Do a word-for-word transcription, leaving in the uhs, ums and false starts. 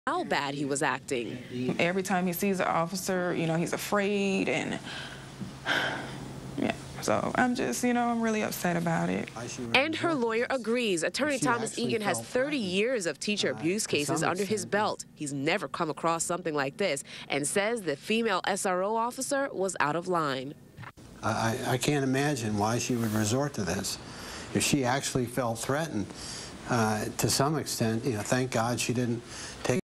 how bad he was acting. Every time he sees an officer, you know, he's afraid, and yeah. So I'm just, you know, I'm really upset about it. And her lawyer agrees. Attorney Thomas Egan has thirty years of teacher abuse cases under his belt. He's never come across something like this and says the female S R O officer was out of line. I, I can't imagine why she would resort to this. If she actually felt threatened, uh, to some extent, you know, thank God she didn't take